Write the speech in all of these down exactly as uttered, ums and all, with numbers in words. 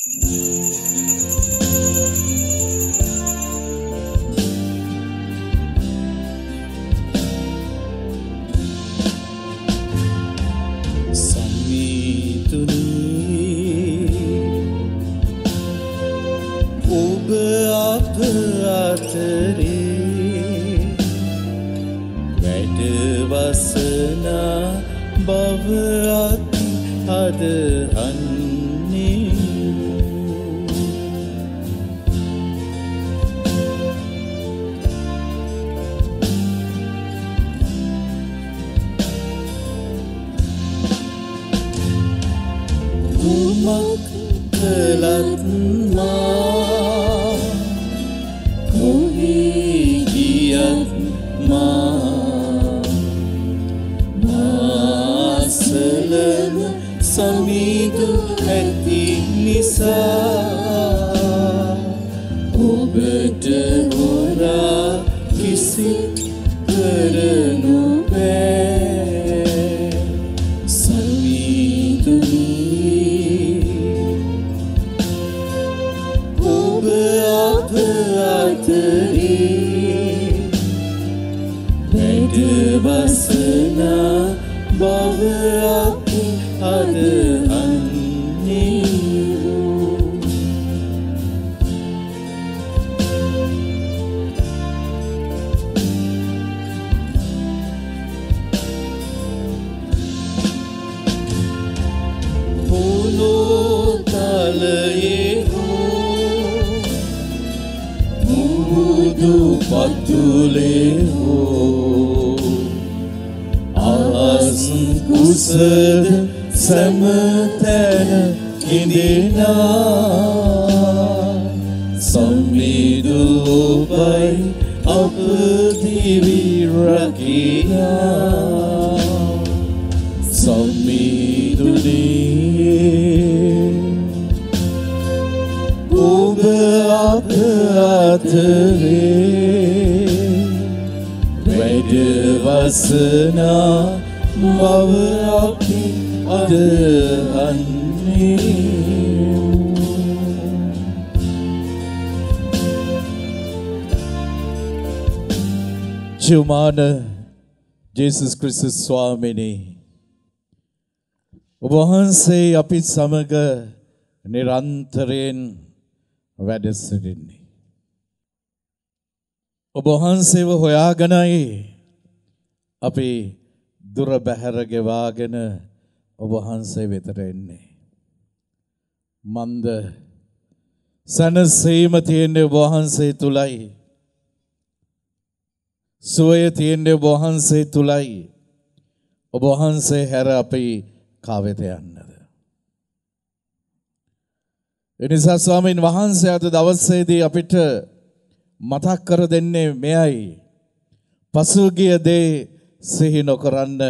ජීවමාන ජේසුස් ක්‍රිස්තුස් ස්වාමීනි ඔබ වහන්සේ අපි සමග නිරන්තරයෙන් වැඩ සිටින්නේ ඔබ වහන්සේව හොයාගෙනයි අපි දුර බැහැර ගෙවාගෙන ඔබ වහන්සේ වෙතට එන්නේ මන්ද සනසීම තියෙන්නේ ඔබ වහන්සේ තුලයි සුවය තියෙන්නේ ඔබ වහන්සේ තුලයි ඔබ වහන්සේ හැර අපි කාවෙත යන්නද එනිසා ස්වාමීන් වහන්සේ අද දවසේදී අපිට මතක් කර දෙන්නේ මෙයයි පසුගිය දේ සිහි නොකරන්න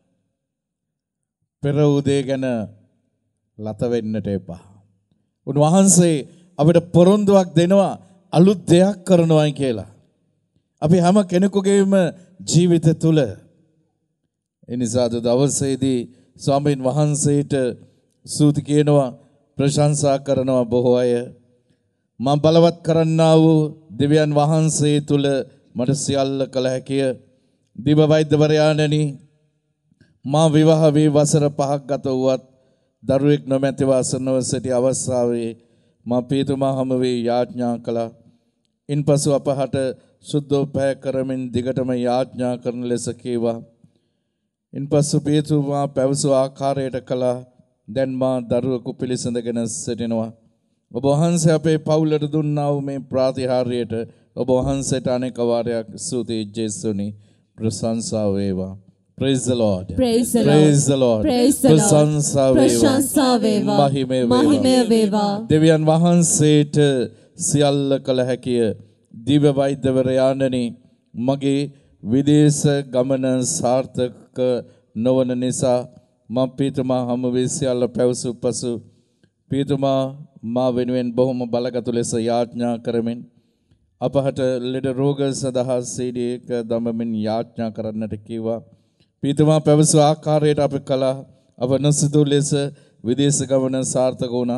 පෙර උදේ ගැන ලත වෙන්නට එපා උන්වහන්සේ අපිට පොරොන්දුවක් දෙනවා අලුත් දෙයක් කරනවා කියලා අපි හැම කෙනෙකුගේම ජීවිත තුල එනිසා අද දවසේදී ස්වාමීන් වහන්සේට ස්තුති කියනවා ප්‍රශංසා කරනවා බොහෝ අය මම බලවත් කරන්නා වූ දෙවියන් වහන්සේ තුල මට සියල්ල කළ හැකිය දිව වෛද්‍යවරයාණනි මා විවාහ වී වසර පහක් ගත වුවත් දරුවෙක් නොමැතිව අසරණව සිටි අවස්ථාවේ මා පියතුමා හමු වී යාඥා කළා ඉන්පසු අපහට සුද්ධෝපය කරමින් දිගටම යාඥා කරන ලෙස කීවා. ඉන්පසු පියතුමා පැවසු ආකාරයට කළා. දැන් මා දරුවෙකු පිළිසඳගෙන සිටිනවා. ඔබ වහන්සේ අපේ පවුලට දුන්නා වූ මේ ප්‍රාතිහාර්යයට ඔබ වහන්සේට අනේක වාරයක් ස්තුතියි ජේසුනි. ප්‍රශංසා වේවා. Praise the Lord. Praise the Praise the Lord. Praise the Lord. ප්‍රශංසා වේවා. ප්‍රශංසා වේවා. මහිමය වේවා. මහිමය වේවා. දෙවියන් වහන්සේට සියල්ල කළ හැකිය. දිව්‍ය වෛද්‍යවරයාණනි මගේ විදේශ ගමන සාර්ථක නොවන නිසා මම පියතුමා හමු වී සියල්ල පැවසු පසු පියතුමා මා වෙනුවෙන් බොහොම බලගත් ලෙස යාඥා කරමින් අපහට ලෙඩ රෝග සඳහා සීඩී එක දමමින් යාඥා කරන්නට කිව්වා. පියතුමා පැවසු ආකාරයට අපි කළා. අප නොසිතූ ලෙස විදේශ ගමන සාර්ථක වුණා.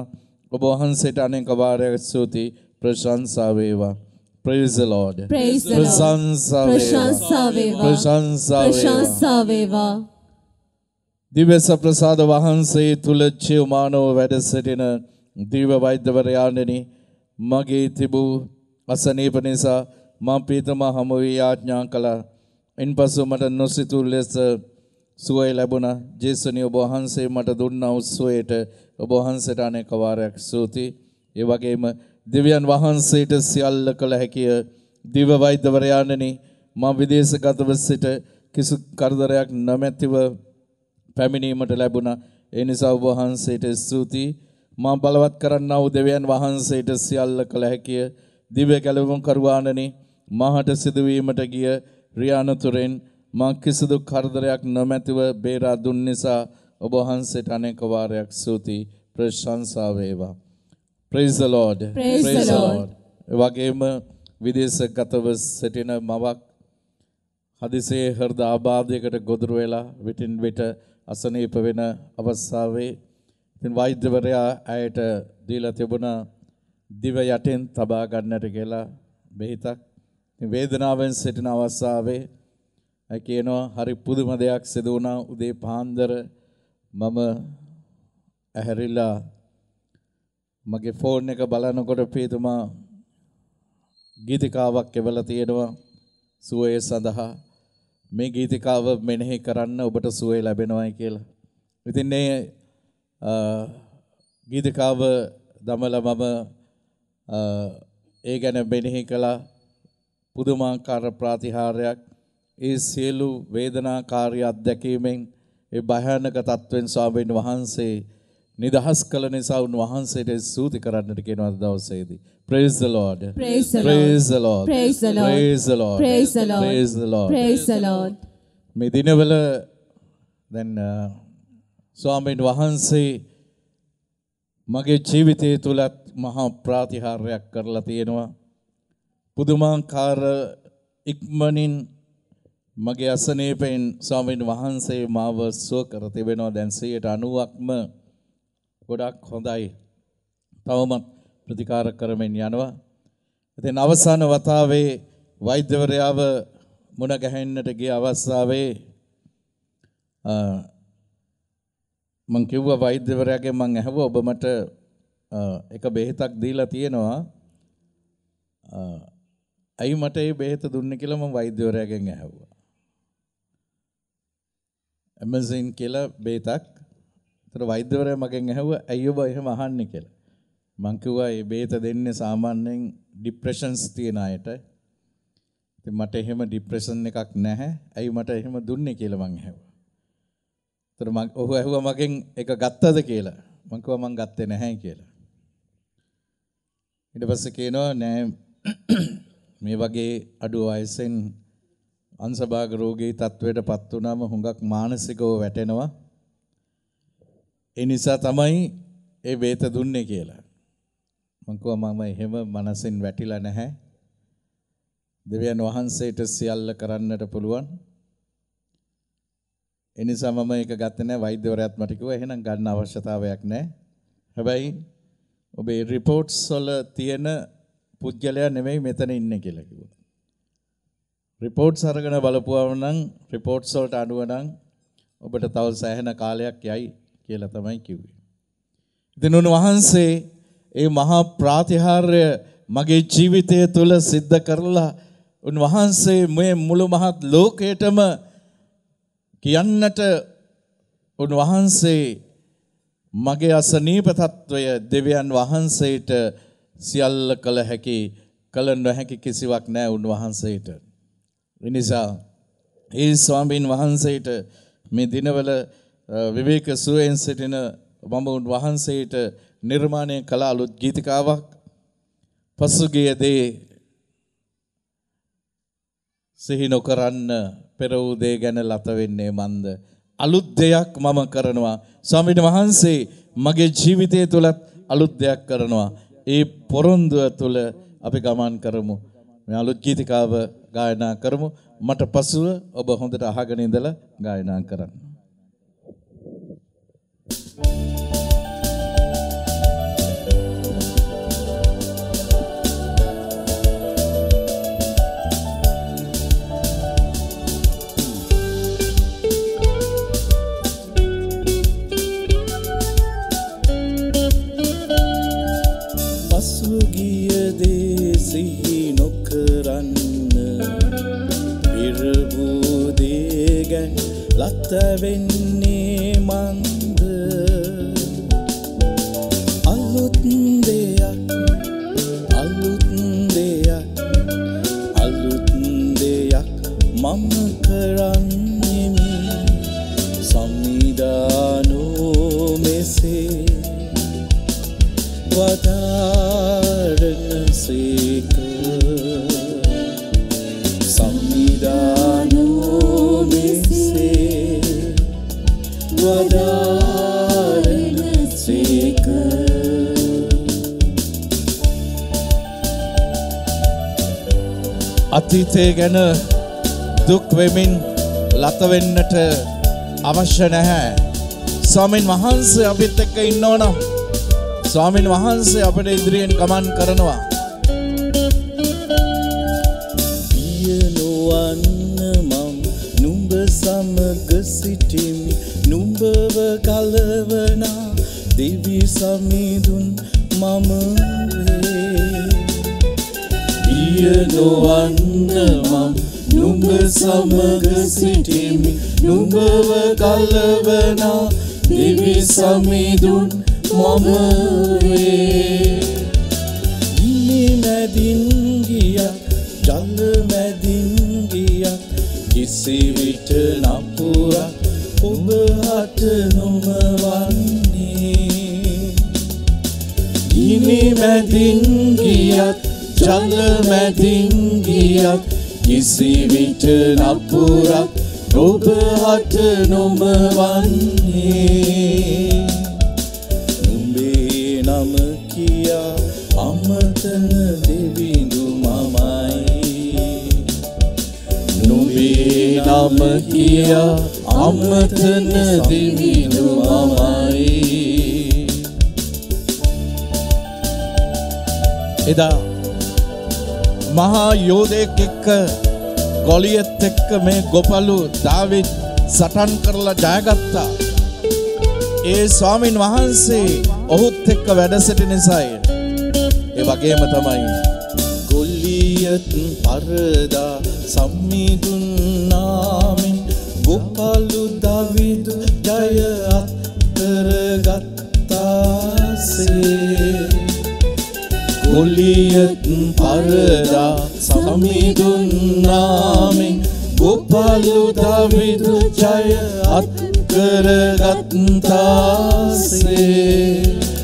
ඔබ වහන්සේට අනේක වාරයක් ස්තුති ප්‍රශංසා වේවා. Praise the Lord. Praise the Lord. ප්‍රශංසා වේවා. ප්‍රශංසා වේවා. දිව්‍ය සප්‍රසාද වහන්සේ තුල ජීවමානව වැඩ සිටින දිව්‍ය වෛද්‍යවරයාණනි, මගේ තිබූ අසනීප නිසා මා ප්‍රීතම හමු වී යාඥා කළා. ඉන්පසු මට නොසිතූ ලෙස සුවය ලැබුණා. ජේසුනි, ඔබ වහන්සේ මට දුන්නා වූ සුවයට ඔබ වහන්සේට අනේක වාරයක් ස්තුති. ඒ වගේම දිව්‍යයන් වහන්සේට සියල්ල කළ හැකිය. දිව්‍ය වෛද්‍යවරයාණනි, මා විදේශගතව සිට කිසි කරදරයක් නැමැතිව පැමිණීමට ලැබුණා. ඒ නිසා ඔබ වහන්සේට ස්තුති. මා බලවත් කරන්නා වූ දෙවියන් වහන්සේට සියල්ල කළ හැකිය. දිව්‍ය ගැලවුම් කරුවාණනි, මාහට සිදුවීමට ගිය රියානතුරෙන් මා කිසිදු කරදරයක් නොමැතිව බේරා දුන් නිසා ඔබ වහන්සේට අනේක වාරයක් ස්තුති ප්‍රශංසා වේවා. Praise the Lord. Praise the Lord. ඒ වගේම විදේශගතව සිටින මවක් හදිසියේ හෘද ආබාධයකට ගොදුරු වෙලා විටින් විට අසනීප වෙන අවස්ථාවේ ඉතින් වෛද්‍යවරයා ඇයට දීලා තිබුණා දිව යටින් තබා ගන්නට කියලා බෙහෙතක්. වේදනාවෙන් සිටින අවස්ථාවේ අය කියනවා හරි පුදුම දෙයක් සිදු වුණා. උදේ පාන්දර මම ඇහැරිලා මගේ ෆෝන් එක බලනකොට ප්‍රීතුමා ගීතිකාවක් එවලා තියෙනවා සුවය සඳහා. මේ ගීතිකාව මෙනෙහි කරන්න ඔබට සුවය ලැබෙනවායි කියලා. ඉතින් මේ ගීතිකාව දමලා මම ඒ ගැන මෙනෙහි කළා. පුදුමාකාර ප්‍රතිහාරයක්. ඒ සියලු වේදනාකාරී අත්දැකීමෙන් ඒ භයානක තත්වෙන් ස්වාමීන් වහන්සේ නිදහස් කළ නිසා උන්වහන්සේට ස්තුති කරන්නට කියනවා දවසේදී. Praise the Lord. Praise the Lord. Praise the Lord. Praise the Lord. Praise the Lord. Praise the Lord. Praise the Lord. Praise the Lord. මේ දිනවල දැන් ස්වාමීන් වහන්සේ මගේ ජීවිතය තුලත් මහා ප්‍රතිහාරයක් කරලා තියෙනවා. පුදුමාකාර ඉක්මනින් මගේ අසනීපෙන් ස්වාමීන් වහන්සේ මාව සුව කර තිබෙනවා. දැන් සියයට අනූවක්ම ගොඩක් හොඳයි. තවමත් ප්‍රතිකාර කරමින් යනවා. ඉතින් අවසාන වතාවේ වෛද්‍යවරයාව මුණ ගැහෙන්නට ගිය අවස්ථාවේ මං කිව්වා වෛද්‍යවරයාගෙන් මං ඇහුවා ඔබ මට එක බෙහෙතක් දීලා තියෙනවා. ඇයි මට මේ බෙහෙත දුන්නේ කියලා මම වෛද්‍යවරයාගෙන් ඇහුවා. ඇමසින් කියලා බෙහෙතක්. ඒතර වෛද්‍යවරයා මගෙන් ඇහුවා ඇයි ඔබ එහෙම අහන්නේ කියලා. මං කිව්වා මේ බෙහෙත දෙන්නේ සාමාන්‍යයෙන් ડિප්‍රෙෂන්ස් තියෙන අයට. ඉතින් මට එහෙම ડિප්‍රෙෂන් එකක් නැහැ. ඇයි මට එහෙම දුන්නේ කියලා මං ඇහුවා. ඒතර මං ඔහු ඇහුවා මගෙන් ඒක ගත්තද කියලා. මං කිව්වා මං ගත්තේ නැහැ කියලා. ඊට පස්සේ කියනවා නෑ මේ වගේ අඩු වයසෙන් අංශභාග රෝගී තත්වයටපත් වුණාම හුඟක් මානසිකව වැටෙනවා. ඒ නිසා තමයි ඒ බේත දුන්නේ කියලා. මං කිව්වා මම එහෙම මනසින් වැටිලා නැහැ. දෙවියන් වහන්සේට සියල්ල කරන්නට පුළුවන්. ඒ නිසා මම ඒක ගත්තේ නැහැ. වෛද්‍යවරයාත් මට කිව්වා එහෙනම් ගන්න අවශ්‍යතාවයක් නැහැ. හැබැයි ඔබේ රිපෝට්ස් වල තියෙන පුද්ගලයා නෙමෙයි මෙතන ඉන්නේ කියලා කිව්වා. රිපෝට්ස් අරගෙන බලපුවම නම් රිපෝට්ස් වලට අනුව නම් ඔබට තව සෑහෙන කාලයක් යයි කියලා තමයි කිව්වේ. ඉතින් උන්වහන්සේ ඒ මහා ප්‍රාතිහාර්ය මගේ ජීවිතය තුළ සිද්ධ කරලා උන්වහන්සේ මේ මුළු මහත් ලෝකයටම කියන්නට උන්වහන්සේ මගේ අසනීප තත්වය දෙවියන් වහන්සේට සියල්ල කළ හැකි කළ නොහැකි කිසිවක් නැහැ උන්වහන්සේට. ඒ නිසා ඒ ස්වාමීන් වහන්සේට මේ දිනවල විවේක සුවයෙන් සිටින මම උන්වහන්සේට නිර්මාණය කළ අලුත් ගීතිකාවක් පසුගිය දේ සිහි නොකරන්න පෙර වූ දේ ගැන ලත වෙන්නේ මන්ද. අලුත් දෙයක් මම කරනවා. ස්වාමීන් වහන්සේ මගේ ජීවිතය තුලත් අලුත් දෙයක් කරනවා. ඒ පොරොන්දුව තුල අපි ගමන් කරමු. මේ අලුත් ගීතිකාව ගායනා කරමු. මට පසුව ඔබ හොඳට අහගෙන ඉඳලා ගායනා කරන්න. ලත වෙන්නේ මන්ද අලුත් දෙයක් අලුත් දෙයක් අලුත් දෙයක් මම කරන්නේ සම්නිදානෝ මෙසේ වදාරනසේක සම්නිදානෝ මෙසේ වදාරනසේක අතීතය ගැන දුක් වෙමින් ලත වෙන්නට අවශ්‍ය නැහැ. ස්වාමීන් වහන්සේ අපිත් එක්ක ඉන්නවනම් ස්වාමීන් වහන්සේ අපිට ඉදිරියෙන් ගමන් කරනවා. පිය නොවන්න මම නුඹ සමග සිටිමි නුඹව කලවනා දෙවි සමිඳුන් මම වේ. පිය නොවන්න මම නුඹ සමග සිටිමි නුඹව කලවනා දෙවි සමිඳුන් මම වේ. ගිනි මැදින් ගියත් ජල මැදින් ගියත් කිසි විට නපුරක් ඔබ හට නොම වන්නේ. ගිනි මැදින් ගියත් ජල මැදින් ගියත් කිසි විට නපුරක් ඔබ හට නොම වන්නේ. නුඹේ නම කියා අමතන දෙවිඳු මමයි. නුඹේ නම කියා අමතන දෙවිඳු මමයි. එදා මහා යෝධයෙක් එක්ක ගොලියත් එක්ක මේ ගොපලු දාවිද් සටන් කරලා ජයගත්තා. ඒ ස්වාමින් වහන්සේ ඔහුත් එක්ක වැඩ සිටි නිසායි. ඒ වගේම තමයි ගොලියත් පරදා සම්මිඳුන් නාමෙන් ගොපලු දාවිද් ජය අත්කරගත්තාසේ. ගොලියත් පරදා සම්මිඳුන් නාමෙන් ගොපලු දාවිද් ජය අත්කරගත්තාසේ.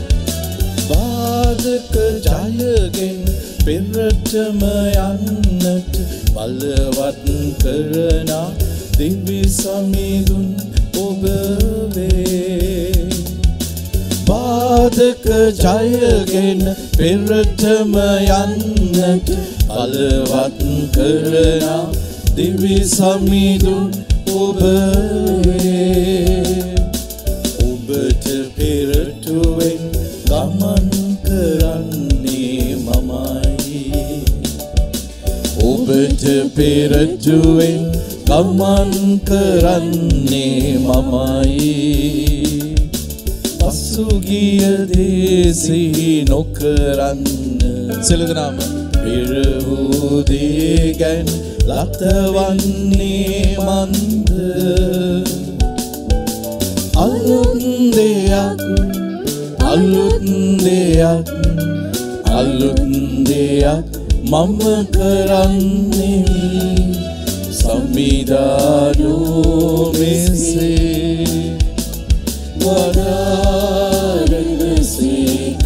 බාධක ජයගෙන් පෙරටම යන්නට බලවත් කරන දෙවි සමිඳුන් ඔබ වේ. බාධක ජයගෙන පෙරටම යන්නට බලවත් කරන දෙවි සමිඳුන් ඔබ වේ. ඔබට පෙරටුවෙන් ගමන් කරන්නේ මමයි. ඔබට පෙරටුවෙන් ගමන් කරන්නේ මමයි. පසුගිය දේසි නොකරන්න සිලදනාම පෙර වූ දේ ගැන ලතවන්නේ මන්ද. අලුත් දෙයක් අලුත් දෙයක් අලුත් දෙයක් මම කරන්නේ සම්නිදානෝ මෙසේ වදාරනසේක.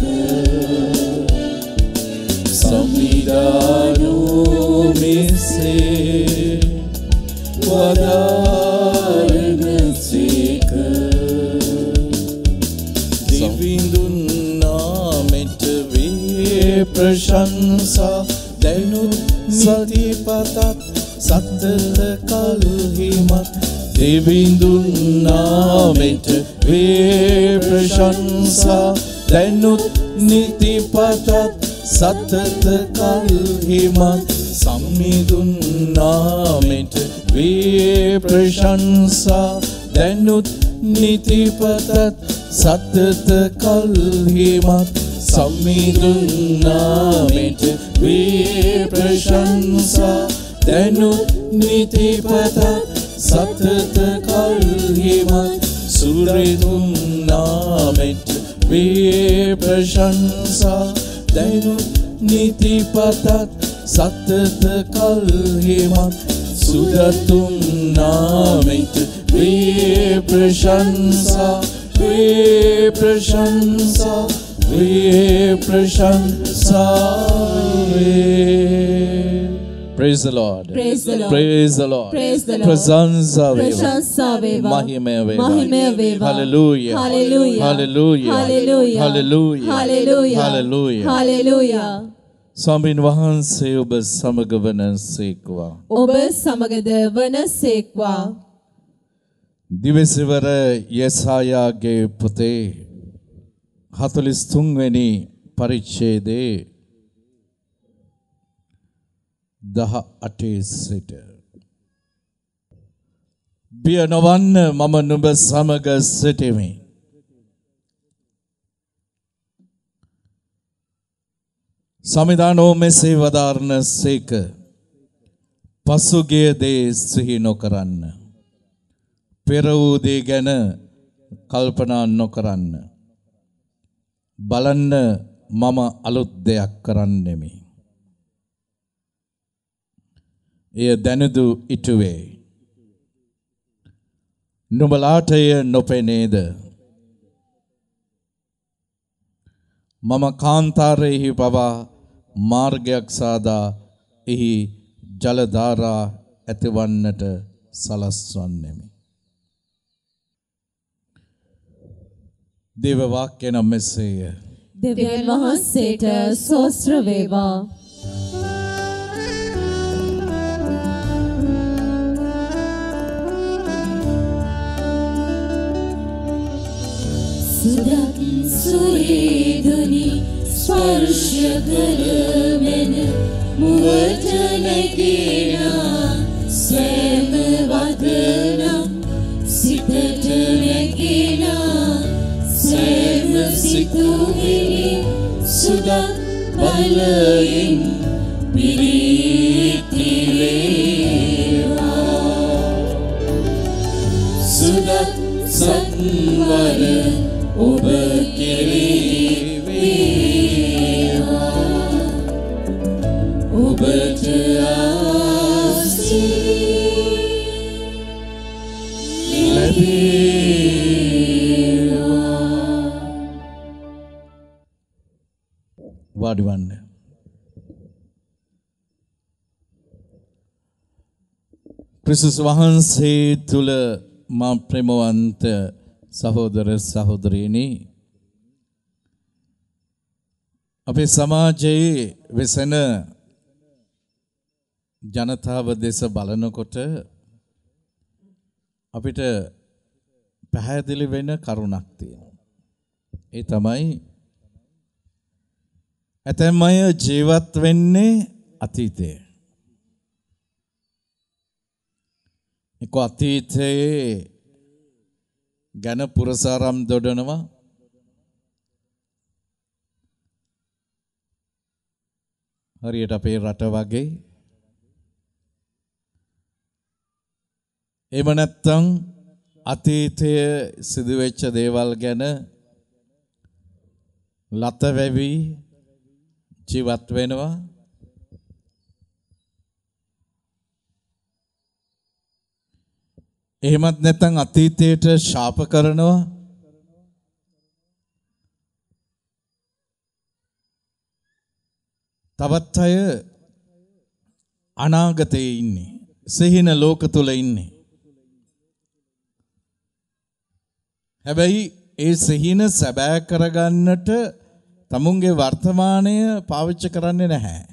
සම්නිදානෝ මෙසේ වදාරනසේක. දෙවිඳුන් නාමෙට වේ ප්‍රශංසා දැනුත් සතිපතත් සතත කල්හිමත්. දෙවිඳුන් නාමෙට වේ ප්‍රශංසා දැනුත් නිතිපතත් සතත කල්හිමත්. සම්මිඳුන් නාමෙට වේ ප්‍රශංසා දැනුත් නිතිපතත් සතත කල්හිමත්. සම්මිඳුන් නාමෙට වේ ප්‍රශංසා දැනුත් නිතිපතත් සතත කල්හිමත් සුරතුන් නාමෙට වේ ප්‍රශංසා දැනුත් නිතිපතත් සතත කල්හිමත් සුරතුන් නාමෙට වේ ප්‍රශංසා වේ ප්‍රශංසා වේ ප්‍රශංසා Praise the Lord. Praise the Lord. Praise the Lord. Praise the Lord. ප්‍රශංසා වේවා. ප්‍රශංසා වේවා. මහිමය වේවා. මහිමය වේවා. Hallelujah. Hallelujah. Hallelujah. Hallelujah. Hallelujah. Hallelujah. Hallelujah. Hallelujah. ස්වාමීන් වහන්සේ ඔබ සමග වනසේක්වා. ඔබ සමගද වනසේක්වා. දිවසිවර යෙසායාගේ පොතේ හතළිස් තුන් වෙනි පරිච්ඡේදයේ දහ අටේ සිට බිය නොවන්න මම නුඹ සමග සිටිමි. සමිදානෝ මෙසේ වදාරන සේක පසුගිය දේ සිහි නොකරන්න. පෙර වූ දේ ගැන කල්පනා නොකරන්න. බලන්න මම අලුත් දෙයක් කරන්නෙමි. එය දැනුදු ඉටුවේ. නුඹලාට එය නොපෙනේද? මම කාන්තාරයෙහි පවා මාර්ගයක් සාදා එහි ජලධාරා ඇතිවන්නට සලස්වන්නෙමි. දේව වාක්‍ය නම් මෙසේය. දෙවියන් වහන්සේට ස්තෝත්‍ර වේවා. සුදත් සුරේදුනි ස්පර්ශ කරමෙන මුවට නැගිනා සෑම වදනම් සිතට නැගිනා සෑම සිතුවිලි සුදත් බලයෙන් පිරිතිවේවා සුදත් සත්වර ඔබ කෙරෙහිවා ඔබට ආශිර්වාද ලැබේවා. වාඩි වන්න. ක්‍රිස්තුස් වහන්සේ තුල මා ප්‍රේමවන්ත සහෝදර සහෝදරියනි, අපේ සමාජයේ වෙසෙන ජනතාව දෙස බලනකොට අපිට පැහැදිලි වෙන කරුණක් තියෙනවා. ඒ තමයි ඇතැම් අය ජීවත් වෙන්නේ අතීතයේ. ඒක අතීතයේ ගැන පුරසාරම් දොඩනවා. හරියට අපේ රට වගේ. එහෙම නැත්නම් අතීතයේ සිදුවෙච්ච දේවල් ගැන ලත වැවි ජීවත් වෙනවා. එහෙමත් නැත්නම් අතීතයට ශාප කරනවා. තවත් අය අනාගතයේ ඉන්නේ. සිහින ලෝක තුල ඉන්නේ. හැබැයි ඒ සිහින සැබෑ කරගන්නට තමුන්ගේ වර්තමානය පාවිච්චි කරන්නේ නැහැ.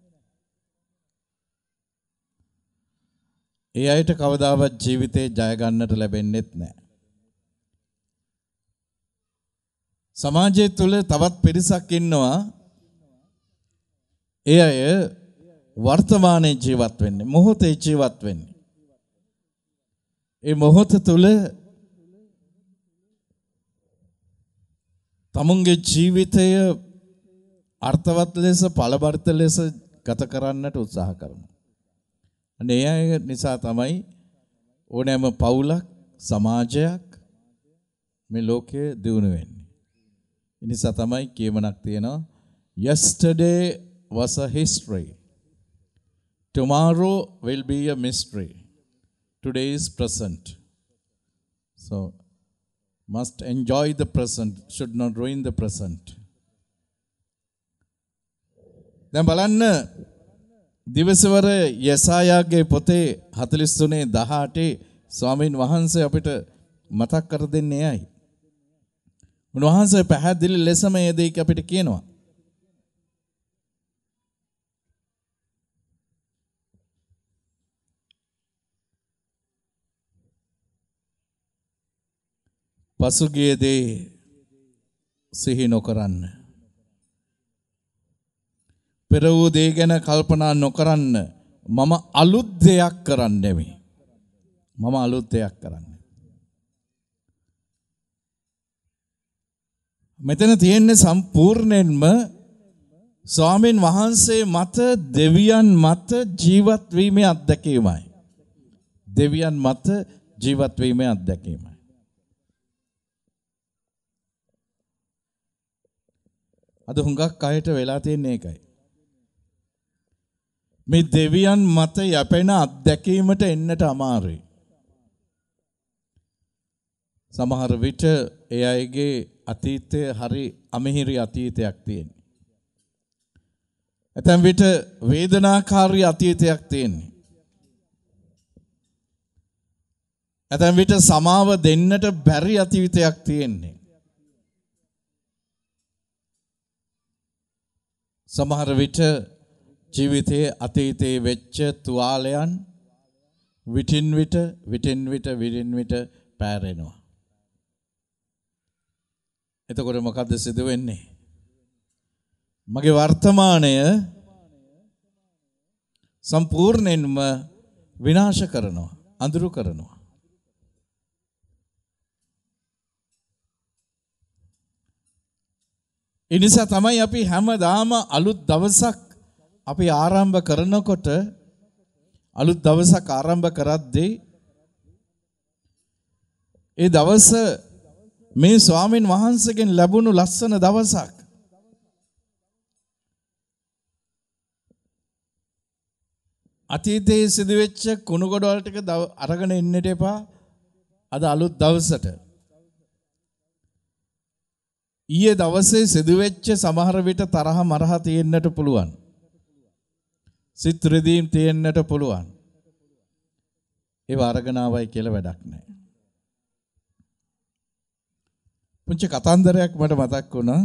ඒ අයට කවදාවත් ජීවිතේ ජය ගන්නට ලැබෙන්නේත් නැහැ. සමාජය තුල තවත් පිරිසක් ඉන්නවා. ඒ අය වර්තමානයේ ජීවත් වෙන්නේ, මොහොතේ ජීවත් වෙන්නේ. ඒ මොහොත තුල තමුන්ගේ ජීවිතය අර්ථවත් ලෙස, ඵලබරිත ලෙස ගත කරන්නට උත්සාහ කරනවා. අනේ අය නිසා තමයි ඕනෑම පවුලක් සමාජයක් මේ ලෝකයේ දියුණු වෙන්නේ. ඒ නිසා තමයි කියමනක් තියෙනවා yesterday was a history. Tomorrow will be a mystery. Today is present. So must enjoy the present, should not ruin the present. දැන් බලන්න දිවසවර යසායාගේ පොතේ හතළිස් තුනේ දහඅටේ ස්වාමීන් වහන්සේ අපිට මතක් කර දෙන්නේ ඇයි? උන්වහන්සේ පැහැදිලි ලෙසම මේ දෙයක් අපිට කියනවා. පසුගිය දේ සිහි නොකරන්න. පෙර වූ දේ ගැන කල්පනා නොකරන්න. මම අලුත් දෙයක් කරන්නෙමි. මම අලුත් දෙයක් කරන්නේ. මෙතන තියෙන්නේ සම්පූර්ණයෙන්ම ස්වාමීන් වහන්සේ මත දෙවියන් මත ජීවත් වීමේ අත්දැකීමයි. දෙවියන් මත ජීවත් වීමේ අත්දැකීමයි. අද හුඟක් අයට වෙලා තියෙන්නේ ඒකයි. මේ දෙවියන් මත යැපෙන අත්දැකීමට එන්නට අමාරුයි. සමහර විට ඒ අයගේ අතීතය හරි අමිහිරි අතීතයක් තියෙනවා. ඇතැම් විට වේදනාකාරී අතීතයක් තියෙනවා. ඇතැම් විට සමාව දෙන්නට බැරි අතීතයක් තියෙනවා. සමහර විට ජීවිතයේ අතීතයේ වෙච්ච තුවාලයන් විටින් විට විටින් විට විටින් විට පැහැරෙනවා. එතකොට මොකද්ද සිදු වෙන්නේ? මගේ වර්තමානය සම්පූර්ණයෙන්ම විනාශ කරනවා, අඳුරු කරනවා. ඒ නිසා තමයි අපි හැමදාම අලුත් දවසක් අපි ආරම්භ කරනකොට අලුත් දවසක් ආරම්භ කරද්දී ඒ දවස මේ ස්වාමීන් වහන්සේගෙන් ලැබුණු ලස්සන දවසක්. අතීතයේ සිදුවෙච්ච කුණු ගොඩවල් ටික අරගෙන ඉන්නට එපා. අද අලුත් දවසට ඊයේ දවසේ සිදුවෙච්ච සමහර විට තරහ මරහ තියෙන්නට පුළුවන්. සිත් රිදීම් තියෙන්නට පුළුවන්. ඒව අරගෙන ආවයි කියලා වැඩක් නැහැ. පුංචි කතන්දරයක් මට මතක් වුණා.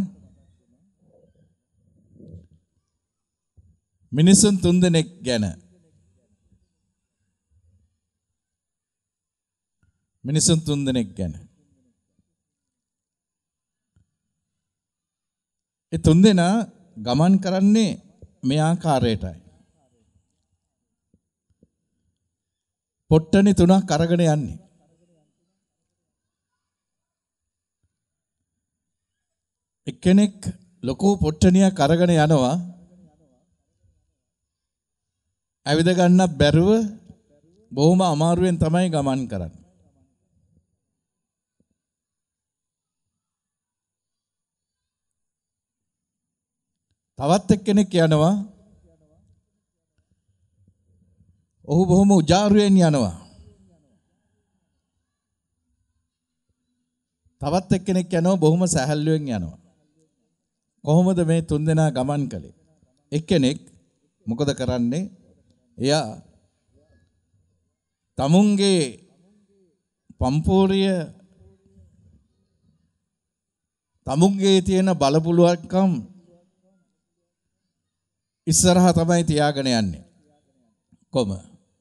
මිනිසුන් තුන්දෙනෙක් ගැන. මිනිසුන් තුන්දෙනෙක් ගැන. ඒ තුන්දෙනා ගමන් කරන්නේ මේ ආකාරයටයි. පොට්ටනි තුනක් අරගෙන යන්නේ. එක්කෙනෙක් ලොකු පොට්ටනියක් අරගෙන යනවා. ඇවිද ගන්නත් බැරුව බොහොම අමාරුවෙන් තමයි ගමන් කරන්නේ. තවත් එක්කෙනෙක් යනවා. ඔහු බොහොම උජාරුවෙන් යනවා. තවත් එක්කෙනෙක් යනවා බොහොම සැහැල්ලුවෙන් යනවා. කොහොමද මේ තුන්දෙනා ගමන් කළේ? එක්කෙනෙක් මොකද කරන්නේ? එයා තමුන්ගේ පම්පෝරිය තමුන්ගේ තියෙන බලපුලුවක්කම් ඉස්සරහා තමයි තියාගෙන යන්නේ. කොම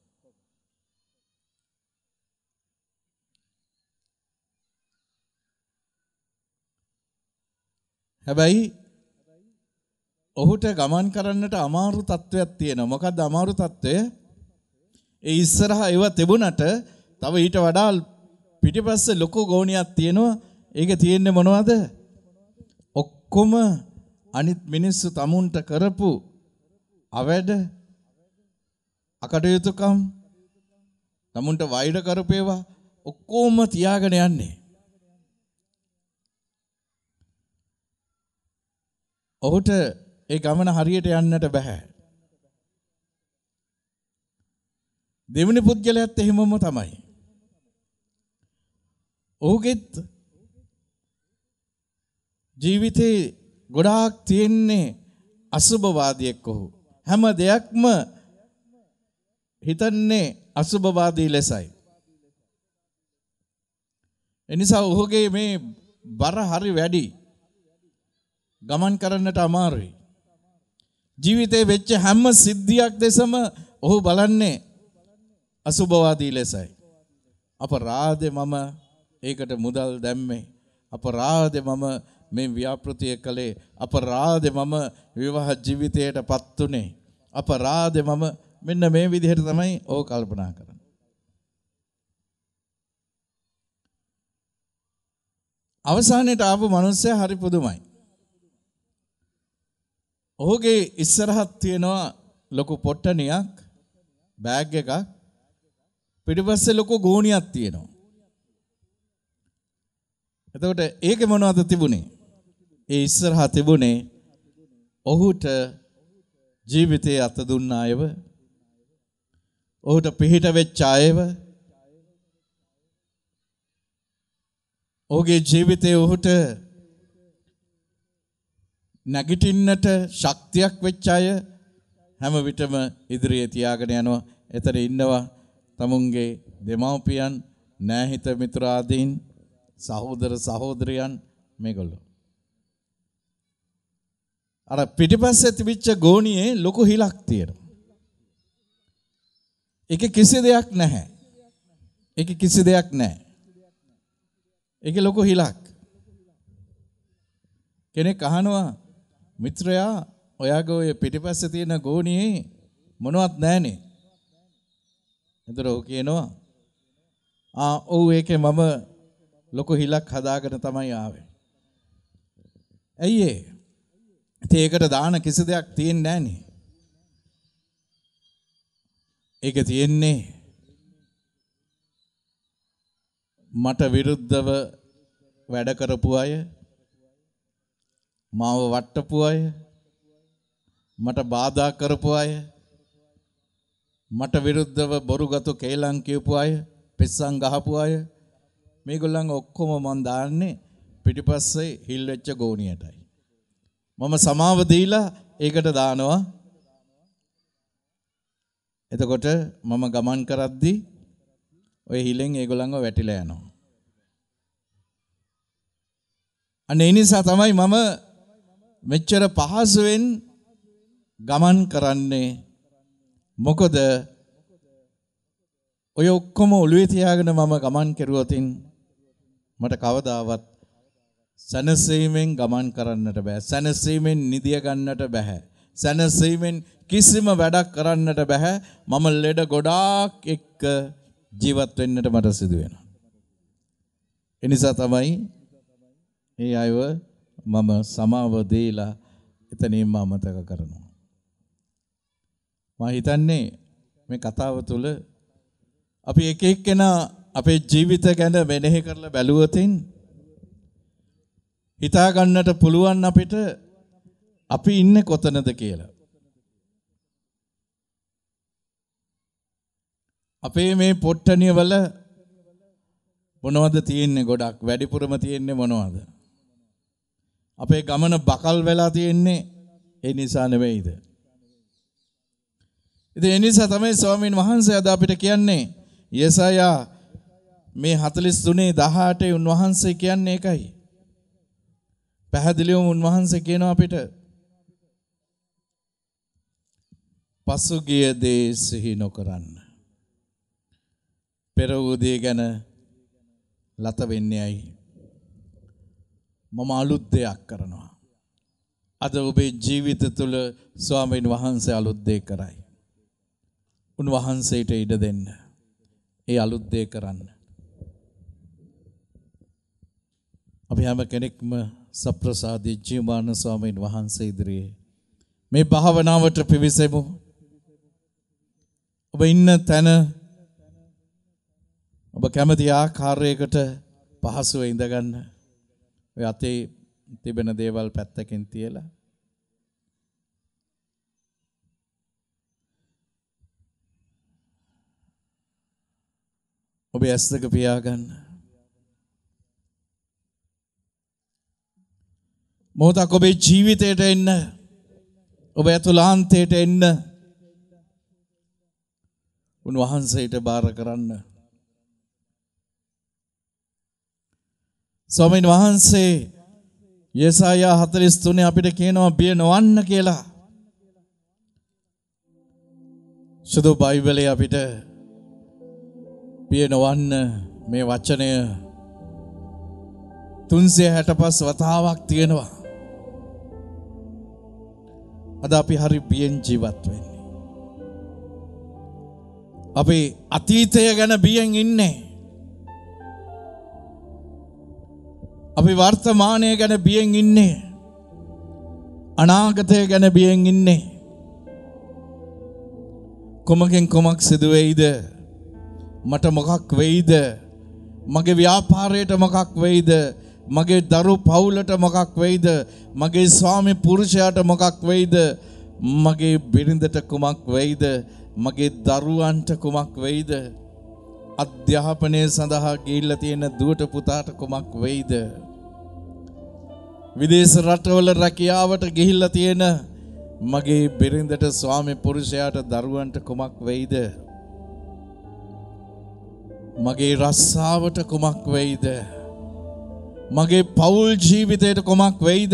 හැබැයි ඔහුට ගමන් කරන්නට අමාරු තත්වයක් තියෙනවා. මොකද්ද අමාරු තත්වය? ඒ ඉස්සරහා ඒව තිබුණට තව ඊට වඩා පිටිපස්සේ ලොකු ගෝණියක් තියෙනවා. ඒක තියෙන්නේ මොනවද? ඔක්කොම අනිත් මිනිස්සු තමුන්ට කරපු අවැඩ අකටයුතුකම් තමුන්ට වෛර කරපේවා ඔක්කොම තියාගෙන යන්නේ. ඔහුට ඒ ගමන හරියට යන්නට බෑ. දෙවෙනි පුද්ගලයාත් එහෙමම තමයි. ඔහුගෙත් ජීවිතේ ගොඩාක් තියෙන්නේ අසුභවාදියෙක් ඔහු. හැම දෙයක්ම හිතන්නේ අසුභවාදී ලෙසයි. එනිසා ඔහුගේ මේ බර හරි වැඩි. ගමන් කරන්නට අමාරුයි. ජීවිතේ වෙච්ච හැම සිද්ධියක් දෙසම ඔහු බලන්නේ අසුභවාදී ලෙසයි. අපරාධේ මම ඒකට මුදල් දැම්මේ. අපරාධේ මම මේ ව්‍යාපෘතිය කළේ. අපරාධේ මම විවාහ ජීවිතයටපත් උනේ. අපරාධේ මම මෙන්න මේ විදිහට තමයි ඔහු කල්පනා කරන්නේ. අවසානයේට ආපු මිනිස්සයා හරි පුදුමයි. ඔහුගේ ඉස්සරහත් තියෙනවා ලොකු පොට්ටනියක්, බෑග් එකක්. පිටිපස්සේ ලොකු ගෝණියක් තියෙනවා. එතකොට ඒකේ මොනවද තිබුණේ? ඒ ඉස්සරහා තිබුණේ ඔහුට ජීවිතේ අත දුන්න අයව, ඔහුට පිහිට වෙච්ච අයව, ඔහුගේ ජීවිතේ ඔහුට නැගිටින්නට ශක්තියක් වෙච්ච අය හැම විටම ඉදිරියේ තියාගෙන යනවා. එතන ඉන්නවා තමුන්ගේ දෙමව්පියන්, නෑහිත මිත්‍රාදීන්, සහෝදර සහෝදරියන් මේගොල්ලෝ. අර පිටිපස්සේ තිබිච්ච ගෝණියේ ලොකු හිලක් තියෙනවා. ඒකේ කිසි දෙයක් නැහැ. ඒකේ කිසි දෙයක් නැහැ. ඒකේ ලොකු හිලක්. කෙනෙක් අහනවා, මිත්‍රයා ඔයාගේ ඔය පිටිපස්සේ තියෙන ගෝණියේ මොනවත් නැහනේ. එතකොට ඔහු කියනවා, ආ ඔව් ඒකේ මම ලොකු හිලක් හදාගෙන තමයි ආවේ. ඇයි ඒ? ඉතින් ඒකට දාන කිසි දෙයක් තියෙන්නේ නැහනේ. ඒක තියෙන්නේ මට විරුද්ධව වැඩ කරපු අය, මාව වට්ටපු අය, මට බාධා කරපු අය, මට විරුද්ධව බොරුගතු කේලම් කියපු අය, පිස්සන් ගහපු අය, මේගොල්ලන් ඔක්කොම මන් දාන්නේ පිටිපස්සේ හිල් වෙච්ච ගෝණියටයි. මම සමාව දීලා ඒකට දානවා. එතකොට මම ගමන් කරද්දී ඔය හිලෙන් ඒගොල්ලන්ව වැටිලා යනවා. අන්න ඒ නිසා තමයි මම මෙච්චර පහසුවෙන් ගමන් කරන්නේ. මොකද ඔය ඔක්කොම ඔළුවේ තියාගෙන මම ගමන් කරුවොතින් මට කවදාවත් සනසීමෙන් ගමන් කරන්නට බෑ. සනසීමෙන් නිදිය ගන්නට බෑ. සනසීමෙන් කිසිම වැඩක් කරන්නට බෑ. මම ලෙඩ ගොඩාක් එක්ක ජීවත් වෙන්නට මට සිදු වෙනවා. ඒ නිසා තමයි ඒ අයව මම සමාව දීලා එතනින්ම අමතක කරනවා. මම හිතන්නේ මේ කතාව තුළ අපි එක එක්කෙනා අපේ ජීවිත ගැන මෙනෙහි කරලා බැලුවොතින් හිතා ගන්නට පුළුවන් අපිට අපි ඉන්නේ කොතනද කියලා. අපේ මේ පොට්ටනිය වල මොනවද තියෙන්නේ? ගොඩක් වැඩිපුරම තියෙන්නේ මොනවද? අපේ ගමන බකල් වෙලා තියෙන්නේ ඒ නිසා නෙවෙයිද? ඉතින් ඒ නිසා තමයි ස්වාමීන් වහන්සේ අද අපිට කියන්නේ යෙසායා මේ හතළිස් තුනේ දහඅටේ උන්වහන්සේ කියන්නේ ඒකයි. පැහැදිලිවම උන්වහන්සේ කියනවා අපිට පසුගිය දේ සිහි නොකරන්න. පෙර වූ දේ ගැන ලත වෙන්නේ ඇයි? මම අලුත් දෙයක් කරනවා. අද ඔබේ ජීවිත තුළ ස්වාමීන් වහන්සේ අලුත් දෙයක් කරයි. උන්වහන්සේට ඉඩ දෙන්න. ඒ අලුත් දේ කරන්න. අපි හැම කෙනෙක්ම සප්‍රසාදී ජීවමාන ස්වාමීන් වහන්සේ ඉදිරියේ මේ භාවනාවට පිවිසෙමු. ඔබ ඉන්න තැන ඔබ කැමති ආකාරයකට පහසුව ඉඳගන්න. ඔය අතේ තිබෙන දේවල් පැත්තකින් තියලා ඔබ ඇස් දෙක පියාගන්න. මොහොතක් ඔබේ ජීවිතයට එන්න, ඔබ ඇතුළාන්තයට එන්න, උන්වහන්සේට බාර කරන්න. ස්වාමීන් වහන්සේ යෙසායා හතළිස් තුනේ අපිට කියනවා බිය නොවන්න කියලා. සුදු බයිබලයේ අපිට බිය නොවන්න මේ වචනය තුන්සිය හැට පහ වතාවක් තියෙනවා. අද අපි හරි බියෙන් ජීවත් වෙන්නේ. අපි අතීතය ගැන බියෙන් ඉන්නේ. අපි වර්තමානය ගැන බියෙන් ඉන්නේ. අනාගතය ගැන බියෙන් ඉන්නේ. කොමකින් කොමක් සිදු වෙයිද? මට මොකක් වෙයිද? මගේ ව්‍යාපාරයට මොකක් වෙයිද? මගේ දරු පවුලට මොකක් වෙයිද? මගේ ස්වාමි පුරුෂයාට මොකක් වෙයිද? මගේ බිරිඳට කුමක් වෙයිද? මගේ දරුවන්ට කුමක් වෙයිද? අධ්‍යාපනය සඳහා ගිහිල්ලා තියෙන දුවට පුතාට කුමක් වෙයිද? විදේශ රටවල රැකියාවට ගිහිල්ලා තියෙන මගේ බිරිඳට ස්වාමි පුරුෂයාට දරුවන්ට කුමක් වෙයිද? මගේ රස්සාවට කුමක් වෙයිද? මගේ පෞල් ජීවිතයට කුමක් වෙයිද?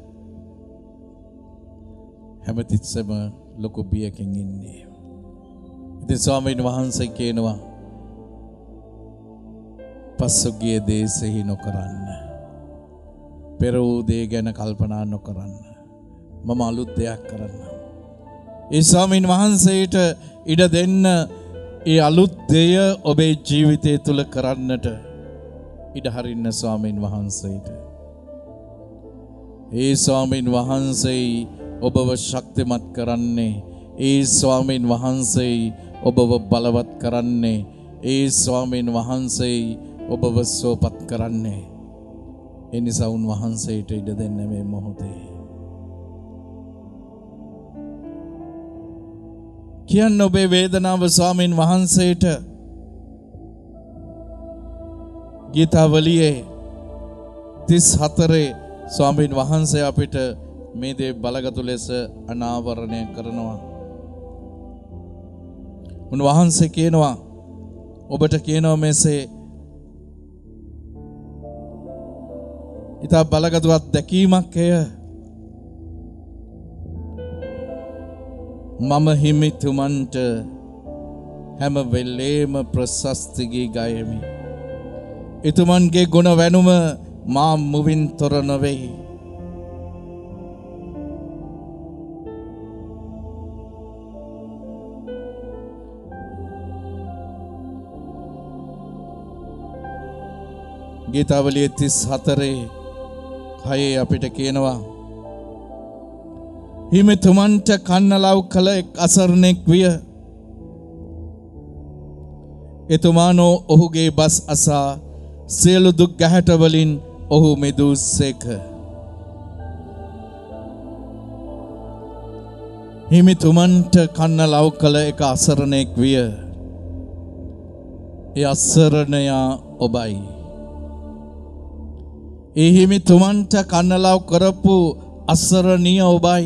හැමතිස්සෙම ලොකු බියකින් ඉන්නේ. ඉතින් ස්වාමීන් වහන්සේ කියනවා පසුගිය දේ සිහි නොකරන්න. පෙර වූ දේ ගැන කල්පනා නොකරන්න. මම අලුත් දෙයක් කරන්නම්. ඒ ස්වාමීන් වහන්සේට ඉඩ දෙන්න ඒ අලුත් දෙය ඔබේ ජීවිතය තුල කරන්නට ඉඩ හරින්න ස්වාමීන් වහන්සේට. ඒ ස්වාමීන් වහන්සේ ඔබව ශක්තිමත් කරන්නේ. ඒ ස්වාමීන් වහන්සේ ඔබව බලවත් කරන්නේ. ඒ ස්වාමීන් වහන්සේ ඔබව සුවපත් කරන්නේ. ඒ නිසා උන්වහන්සේට ඉඩ දෙන්න මේ මොහොතේ. කියන්න ඔබේ වේදනාව ස්වාමීන් වහන්සේට. ගීතාවලියේ තිස් හතරේ ස්වාමීන් වහන්සේ අපිට මේ දේ බලගතු ලෙස අනාවරණය කරනවා. උන්වහන්සේ කියනවා ඔබට කියනවා මෙසේ ඉතා බලගතු අත්දැකීමක් එය. මම හිමිතුමන්ට හැම වෙලේම ප්‍රශස්ති ගී ගයමි. එතුමන්ගේ ගුණ වැනුම මා මුවින් තොර නොවෙයි. ගීතාවලිය තිස් හතරේ හයේ අපිට කියනවා හිමිතුමන්ට කන්නලව් කළ එක් අසරණෙක් විය. එතුමානෝ ඔහුගේ බස් අසා සියලු දුක් ගැහැට වලින් ඔහු මිදූසේක. හිමිතුමන්ට කන්නලව් කළ එක අසරණෙක් විය. ඒ අසරණයා ඔබයි. ඒ හිමිතුමන්ට කන්නලව් කරපු අසරණිය ඔබයි.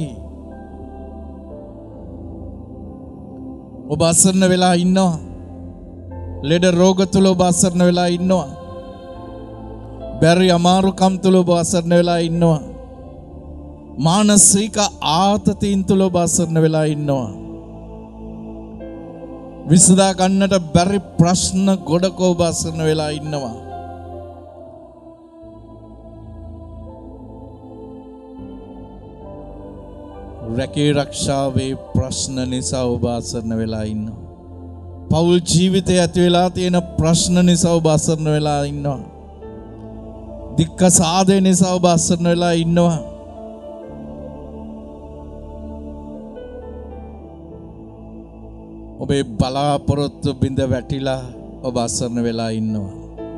ඔබ අසරණ වෙලා ඉන්නවා. ලෙඩ රෝග තුල ඔබ අසරණ වෙලා ඉන්නවා. බැරි අමාරුකම් තුල ඔබ අසරණ වෙලා ඉන්නවා. මානසික ආතතියින් තුල ඔබ අසරණ වෙලා ඉන්නවා. විසඳා ගන්නට බැරි ප්‍රශ්න ගොඩක ඔබ අසරණ වෙලා ඉන්නවා. රැකී රක්ෂාවේ ප්‍රශ්න නිසා ඔබ අසරණ වෙලා ඉන්නවා. පෞල් ජීවිතයේ ඇති වෙලා තියෙන ප්‍රශ්න නිසා ඔබ අසරණ වෙලා ඉන්නවා. දික්කසාදේ නිසා ඔබ අසරණ වෙලා ඉන්නවා. ඔබේ බලාපොරොත්තු බිඳ වැටිලා ඔබ අසරණ වෙලා ඉන්නවා.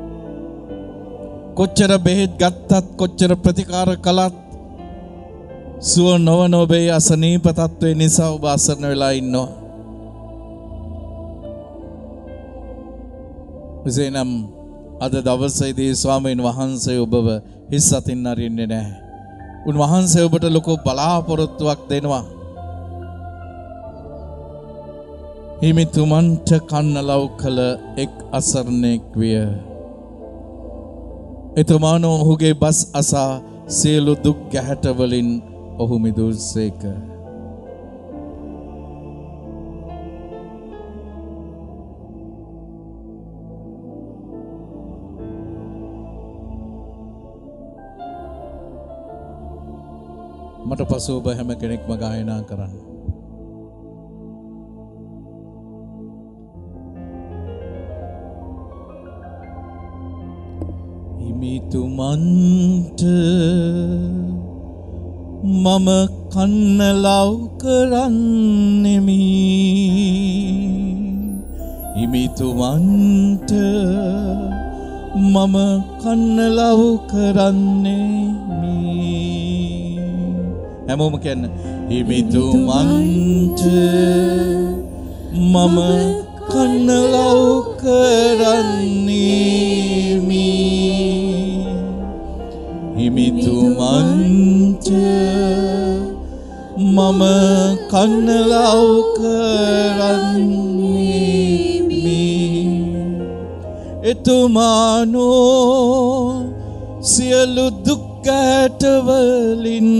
කොච්චර බෙහෙත් ගත්තත් කොච්චර ප්‍රතිකාර කළත් සුව නොවන ඔබේ අසනීප තත්ත්වය නිසා ඔබ අසරණ වෙලා ඉන්නවා. එසේනම් අද දවසේදී ස්වාමීන් වහන්සේ ඔබව හිස් අතින් අරින්නේ නැහැ. උන්වහන්සේ ඔබට ලොකු බලාපොරොත්තුවක් දෙනවා. හිමිතුමන්ට කන්න ලව් කළ එක් අසරණෙක් විය. එතුමානෝ ඔහුගේ බස් අසා සියලු දුක් ගැහැට වලින් ඔහු මිදුසේක. මට පසු ඔබ හැම කෙනෙක්ම ගායනා කරන්න. හිමිතුමන්ට මම කන්න ලව් කරන්නෙමි. හිමිතුමන්ට මම කන්න ලව් කරන්නෙමි. හැමෝම කියන්න. හිමිතුමන්ට මම කන්න ලව් කරන්නෙමි. හිමිතුමන්ට මම කන්න ලව් කරන්නෙමි. එතුමානෝ සියලු දුක් ගැට වලින්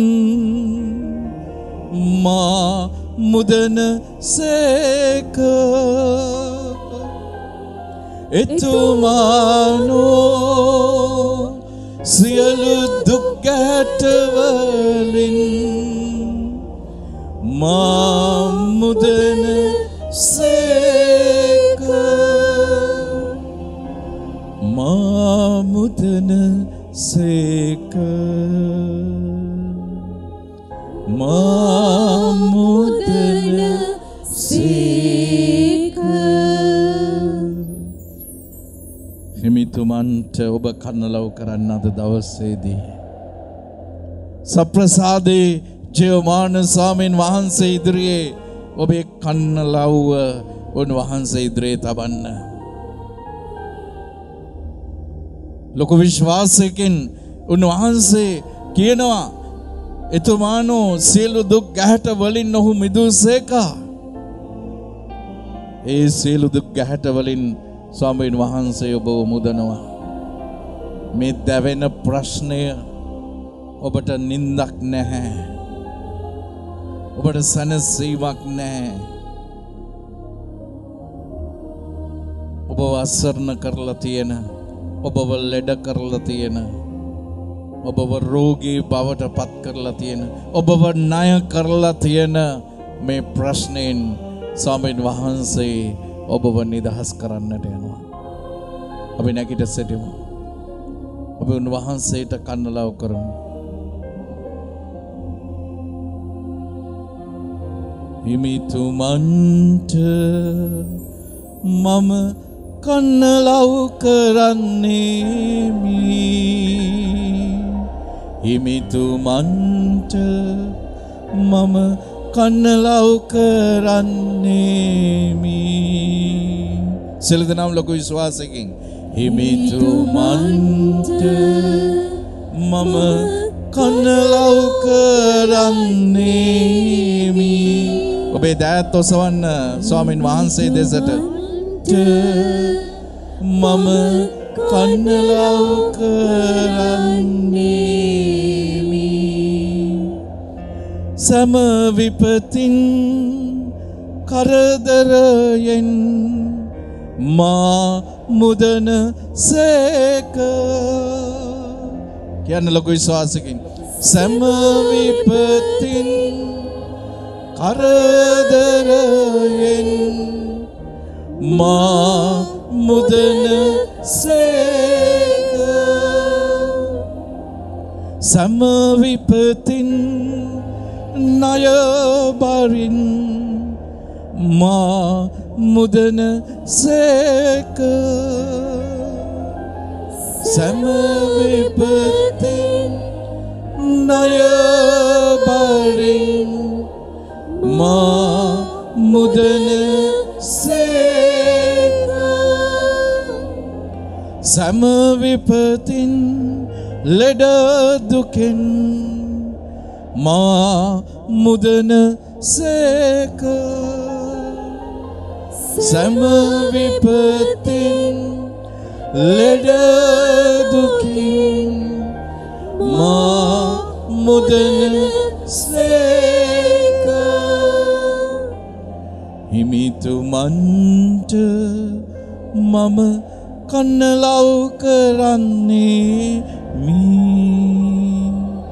මා මුදන සේක. එතුමානෝ සියලු දුක් ගැට වලින් මා මුදන සේක. මා මුදන සේක. මා මුදන සේක. හිමිතුමන්ට ඔබ කන්නලව් කරන්න අද දවසේදී සප්‍රසාදේ ජයමාන ස්වාමීන් වහන්සේ ඉදිරියේ ඔබේ කන්නලව්ව උන්වහන්සේ ඉදිරියේ තබන්න. ලොකු විශ්වාසයකින් උන්වහන්සේ කියනවා එතුමානෝ සියලු දුක් ගැහැට වලින් ඔහු මිදුසේක. ඒ සියලු දුක් ගැහැට වලින් ස්වාමීන් වහන්සේ ඔබව මුදනවා. මේ දැවෙන ප්‍රශ්නය ඔබට නින්දක් නැහැ. ඔබට සැනසීමක් නැහැ. ඔබව අසරණ කරලා තියෙන, ඔබව ලෙඩ කරලා තියෙන, ඔබව රෝගී බවට පත් කරලා තියෙන, ඔබව ණය කරලා තියෙන මේ ප්‍රශ්නෙන් ස්වාමීන් වහන්සේ ඔබව නිදහස් කරන්නට යනවා. අපි නැගිට සිටිමු. අපි උන්වහන්සේට කන්නලව් කරමු. හිමිතුමන්ට මම කන්නලව් කරන්නෙමි. හිමිතුමන්ට මම කන්නලව් කරන්නෙමි. සියලු දෙනාම ලොකු විශ්වාසයකින් හිමිතුමන්ට මම කන්නලව් කරන්නෙමි. ඔබේ දෑත් ඔසවන්න ස්වාමීන් වහන්සේ දෙසට. මම කන්නලව් කරන්නෙමි. සම විපතින් කරදරයෙන් මා මුදන සේක. කියන්න ලොකු විශ්වාසකින්. සම විපතින් කරදරයෙන් මා මුදන සේක. සම විපතින් ණය බරින් මා මුදන සේක සෑම විපතින් ණය බරින් මා මුදන සේක සෑම විපතින් ලෙඩ දුකෙන් මා මුදන සේක සෑම විපතින් ලෙඩ දුකින් මා මුදන සේක හිමිතුමන්ට මම කන්නලව් කරන්නේ මී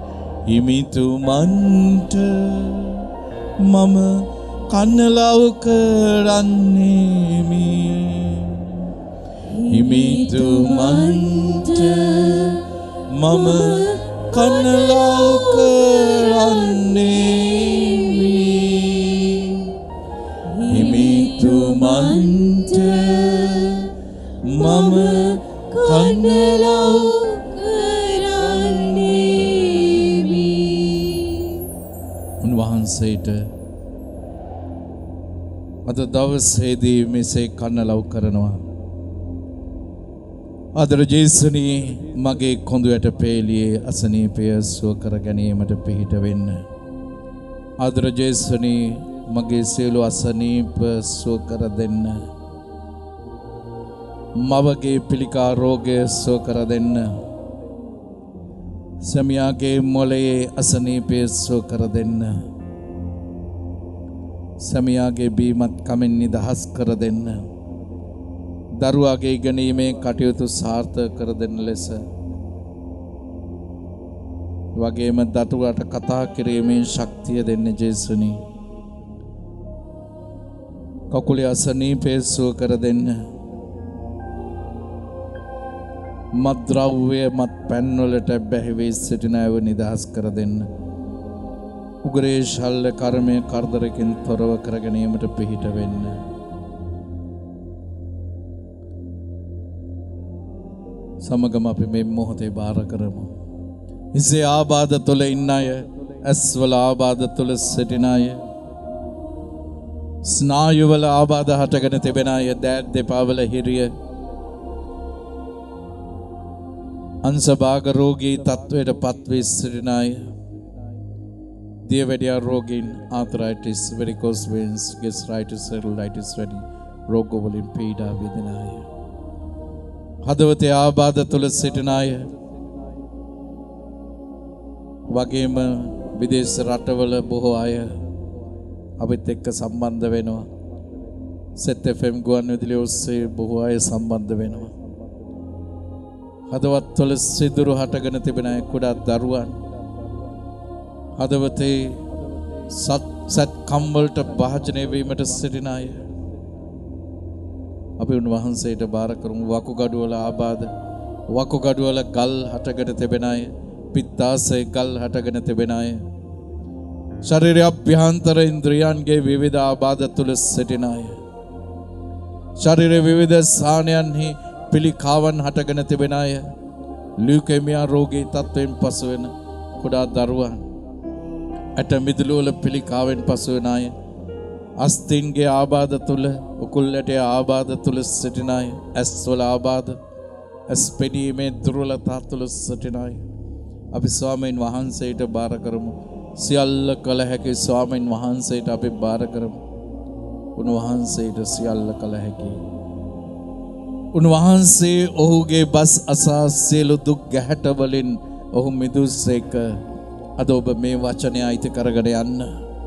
හිමිතුමන්ට මම කන්නලව් කරන්නේ මී හිමිතුමන්ට මම කන්නලව් කරන්නේ මී හිමිතුමන්ට මම කන්නලව් කරන්නේ මී උන්වහන්සේට අද දවසේදී මෙසේ කන්නලව් කරනවා ආදර ජේසුනී මගේ කොඳුයට පේලියේ අසනීපය සුව කර ගැනීමට පිහිට වෙන්න ආදර ජේසුනී මගේ සියලු අසනීප සුව කර දෙන්න මවගේ පිළිකා රෝගය සුව කර දෙන්න සැමියාගේ මොළයේ අසනීපය සුව කර දෙන්න සැමියාගේ බීමත් කමෙන් නිදහස් කර දෙන්න දරුවාගේ ඉගෙනීමේ කටයුතු සාර්ථක කර දෙන්න ලෙස වගේම දරුවාට කතා කිරීමේ ශක්තිය දෙන්න ජේසුනි කකුලේ අසනීපය සුව කර දෙන්න මත්ද්‍රව්‍ය මත් පැන් වලට බැහැ වී සිටින අයව නිදහස් කර දෙන්න උග්‍රේ ශල්‍ය කර්මයේ කරදරකින් තොරව කර ගැනීමට පිහිට වෙන්න සමගම අපි මේ මොහොතේ බාර කරමු. ඉසේ ආබාධ තුළ ඉන්න අය, ඇස්වල ආබාධ තුළ සිටින අය, ස්නායුවල ආබාධ හටගෙන තිබෙන අය, දෑත් දෙපාවල හිරිය, අංශභාග රෝගී තත්වයට පත්වී සිටින අය, දියවැඩියා රෝගීන්, ආතරයිටිස්, වෙරිකෝස් වෙයින්ස්, ගැස්ට්‍රයිටිස්, සෙලුලයිටිස් වැනි රෝගවලින් පීඩා විඳින අය, හදවතේ ආබාධ තුළ සිටින අය වගේම විදේශ රටවල බොහෝ අය අපිත් එක්ක සම්බන්ධ වෙනවා. සෙත් එෆ් එම් ගුවන් විදුලිය ඔස්සේ බොහෝ අය සම්බන්ධ වෙනවා. හදවත් තුළ සිදුරු හටගෙන තිබෙන අය, කුඩා දරුවන් හදවතේ සත් සත් කම්වලට භාජනය වීමට සිටින අය අපි උන්වහන්සේට බාර කරමු. වකුගඩුවල ආබාධ, වකුගඩුවල ගල් හටගෙන තිබෙන අය, පිත්තාශය ගල් හටගෙන තිබෙන අය, ශරීර අභ්‍යන්තර ඉන්ද්‍රියන්ගේ විවිධ ආබාධ තුල සිටින අය, ශරීරයේ විවිධ ස්ථානයන්හි පිළිකාවන් හටගෙන තිබෙන අය, ලියුකේමියා රෝගී තත්වයෙන් පසු වෙන කුඩා දරුවන්, ඇට මිදුළු වල පිළිකාවෙන් පසු වෙන අය, අස්තින්ගේ ආබාධ තුල, උකුල්ලටේ ආබාධ තුල සිටින අය, ඇස්වල ආබාධ, ඇස් පෙනීමේ දුර්වලතා තුල සිටින අය අපි ස්වාමීන් වහන්සේට බාර කරමු. සියල්ල කළ හැකි ස්වාමීන් වහන්සේට අපි බාර කරමු. උන්වහන්සේට සියල්ල කළ හැකි. උන්වහන්සේ ඔහුගේ බස් අසා සියලු දුක් ගැහැට වලින් ඔහු මිදුස්සේක. අද ඔබ මේ වචනය අයිති කරගෙන යන්න.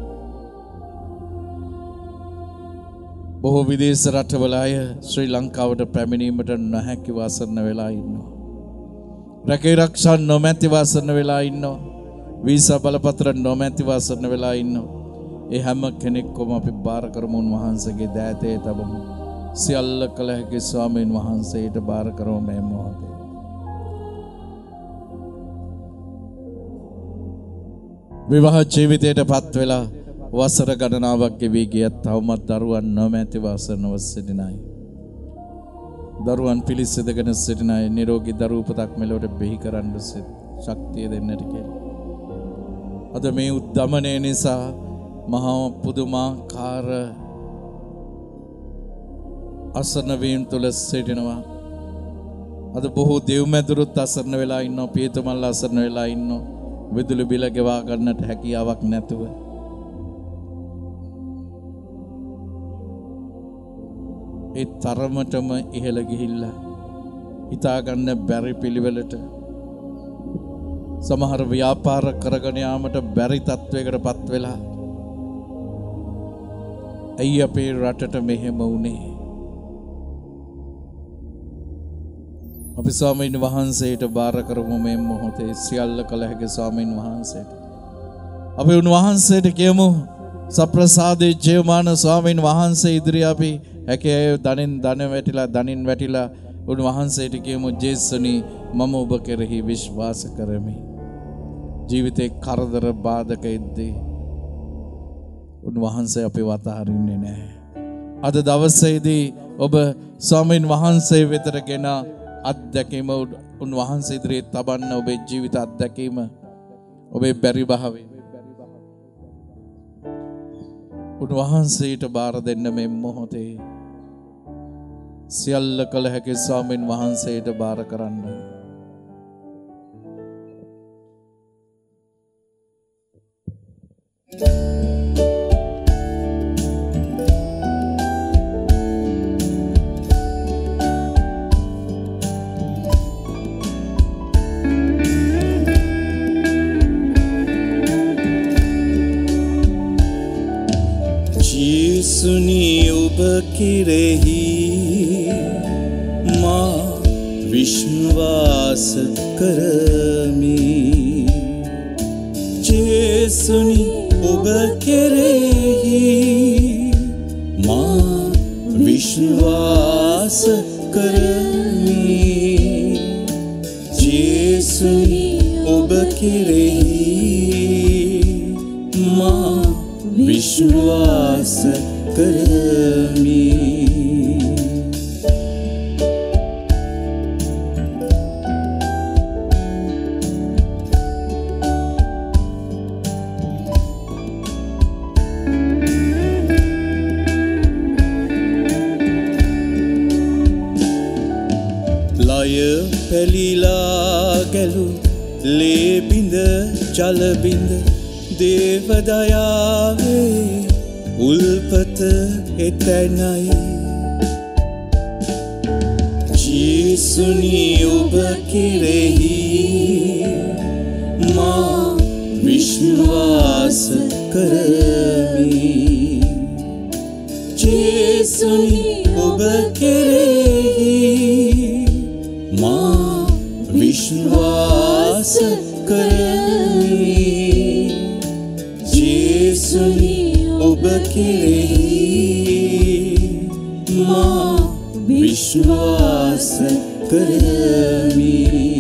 බොහෝ විදේශ රටවල අය ශ්‍රී ලංකාවට පැමිණීමට නොහැකි වාසන වෙලා ඉන්නවා. රැකී රක්ෂා නොමැති වාසන වෙලා ඉන්නවා. වීසා බලපත්‍ර නොමැති වාසන වෙලා ඉන්නවා. ඒ හැම කෙනෙක්වම අපි බාර කරමු. උන්වහන්සේගේ දෑතේ තබමු. සියල්ල කළ හැකි ස්වාමීන් වහන්සේට බාර කරමු මේ මොහොතේ. විවාහ ජීවිතයට පත් වෙලා වසර ගණනාවක් ගෙවී ගියත් තවමත් දරුවන් නොමැතිව අසරණව සිටින අය. දරුවන් පිළිසෙදගෙන සිටින අය නිරෝගී දරු උපතක් මෙලොවට බෙහි කරන්න ශක්තිය දෙන්නට කියලා. අද මේ උද්දමනය නිසා මහා පුදුමාකාර අසරණ වීම තුළ සිටිනවා. අද බොහෝ දෙව්මැදුරුත් අසරණ වෙලා ඉන්නවා, පියතුමල්ලා අසරණ වෙලා ඉන්නවා, විදුලි බිල ගෙවා ගන්නට හැකියාවක් නැතුව. ඒ තරමටම ඉහළ ගිහිල්ලා හිතා ගන්න බැරි පිළිවෙලට සමහර ව්‍යාපාර කරගෙන යාමට බැරි තත්වයකට පත් වෙලා. ඇයි අපේ රටට මෙහෙම වුණේ? අපි ස්වාමීන් වහන්සේට බාර කරමු මේ මොහොතේ සියල්ල කළ හැකි ස්වාමීන් වහන්සේට. අපි උන්වහන්සේට කියමු සප්‍රසාදේ ජීවමාන ස්වාමීන් වහන්සේ ඉදිරියේ අපි හැකේ දනින් දන වැටිලා දනින් වැටිලා උන්වහන්සේට කියමු ජේසුනි මම ඔබ කෙරෙහි විශ්වාස කරමි. ජීවිතේ කරදර බාධක එද්දී උන්වහන්සේ අපේ වතහරින්නේ නැහැ. අද දවසේදී ඔබ ස්වාමීන් වහන්සේ වෙතට ගෙන අත්දැකීම උන්වහන්සේ ඉදිරියේ තබන්න. ඔබේ ජීවිත අත්දැකීම, ඔබේ බැරි භාවය උන්වහන්සේට බාර දෙන්න. මේ මොහොතේ සියල්ල කළ හැකි ස්වාමීන් වහන්සේට බාර කරන්න. ජේසුනි ඔබ කෙරෙහි මා විශ්වාස කරමි. ජේසුනි ඔබ කෙරෙහි මා විශ්වාස කරමි. ජේසුනි ඔබ කෙරෙහි මා විශ්වාස කරමි. ලය පැලිලා ගැලු ලේ බිඳ ජල බිඳ දේවදයාවේ උල්පත එතැනයි. ජේසුනි ඔබ කෙරෙහි මා විශ්වාස කරමි. ජේසුනි ඔබ කෙරෙහි මා විශ්වාස කරමි. ජේසුනි ඔබ කෙරෙහි මා විශ්වාස කරමි.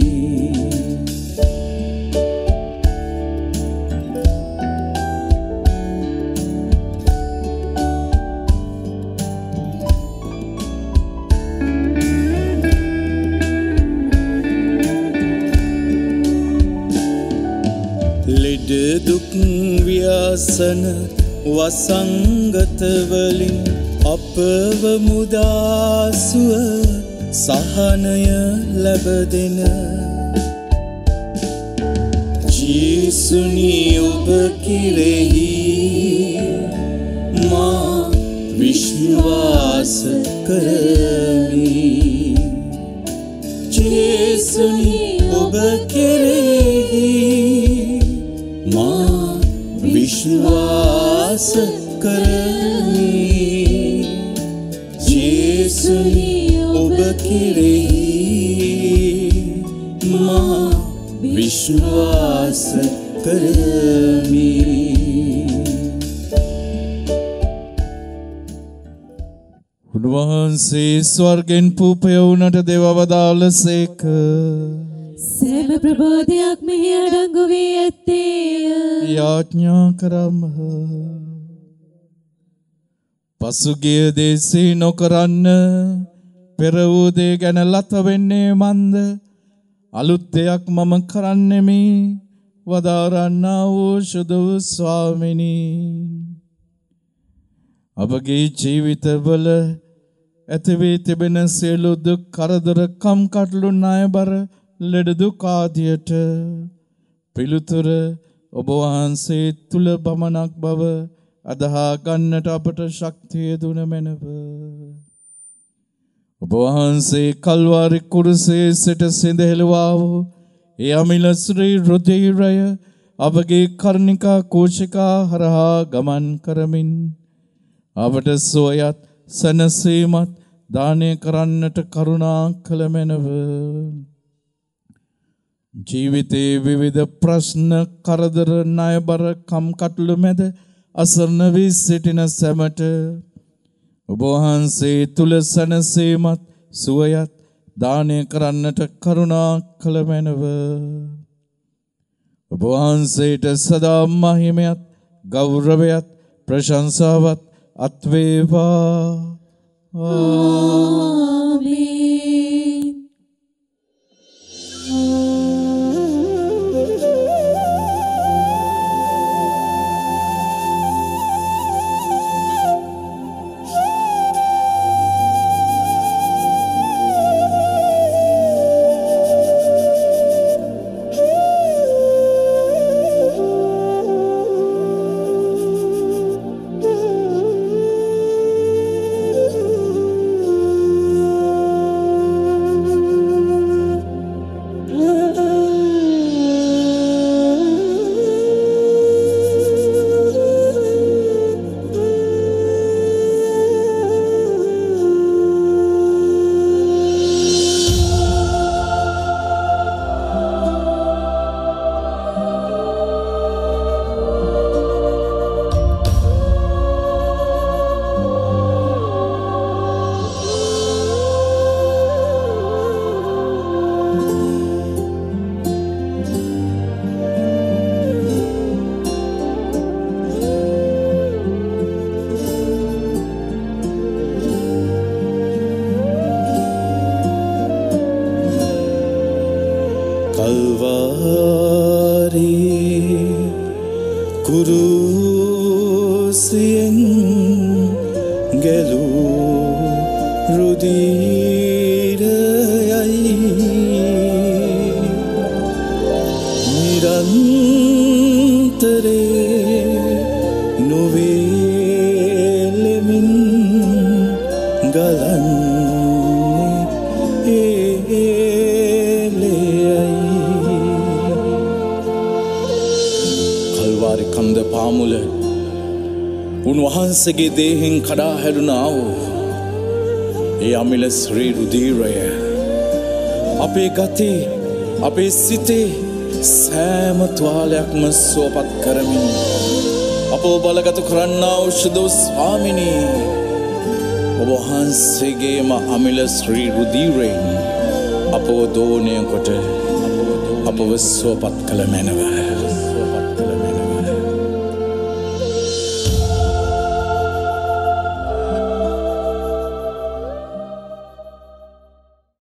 ලෙඩ දුක් ව්‍යසන වසංගත වලින් අපව මුදාසුව සහනය ලැබදෙන. ජේසුනි ඔබ කෙරෙහි මා විශ්වාස කරමි. ජේසුනි ඔබ කෙරෙහි මා විශ්වාස කරමි. ජේසුනි ඔබ කෙරෙහි මා විශ්වාස කරමි. උන්වහන්සේ ස්වර්ගෙන් පුපය වුණට දෙව අවදාළසේක. සෑම ප්‍රබෝධයක් මෙහි අඩංගු වී ඇත්තේය. යාඥා කරම්හ. පසුගිය දේසේ නොකරන්න පෙර වූ දේ ගැන ලත වෙන්නේ මන්ද අලුත් දෙයක් මම කරන්නෙමි වදාරන්නා වූ සුදු ස්වාමිනී අපගේ ජීවිතවල ඇති වී තිබෙන සියලු දුක් කරදර කම්කටොළු ණයබර ලෙඩ දුක් ආදියට පිළිතුර ඔබ වහන්සේ තුල පමණක් බව අදහා ගන්නට අපට ශක්තිය දුන මැනව. ඔබ වහන්සේ කල්වාරි කුරුසේ සිට සිඳහෙළුවා වූ ඒ අමිල ශ්‍රී රුධිරය අපගේ කර්ණිකා කෝෂිකා හරහා ගමන් කරමින් අපට සෝයත් සනසීමත් දානය කරන්නට කරුණා කළ මැනව. ජීවිතයේ විවිධ ප්‍රශ්න කරදර ණයබර කම්කටොළු මැද අසරණ වී සිටින සැමට ඔබ වහන්සේ තුල සනසීමත් සුවයත් දානය කරන්නට කරුණා කළ මැනව. ඔබ වහන්සේට සදා මහිමයත් ගෞරවයත් ප්‍රශංසාවත් අත්වේවා. ආමේන්. උන්වහන්සේගේ දේහෙන් කඩා හැදුනා වූ ඒ අමිල ශ්‍රී රුධිරය අපේ ගතේ අපේ සිතේ සෑම තුවාලයක්ම සුවපත් කරමින් අපව බලගත කරන්නා වූ සුදු ස්වාමිනී ඔබ වහන්සේගේම අමිල ශ්‍රී රුධිරයෙන් අපව දෝණය කොට අපව සුවපත් කළ මැනව.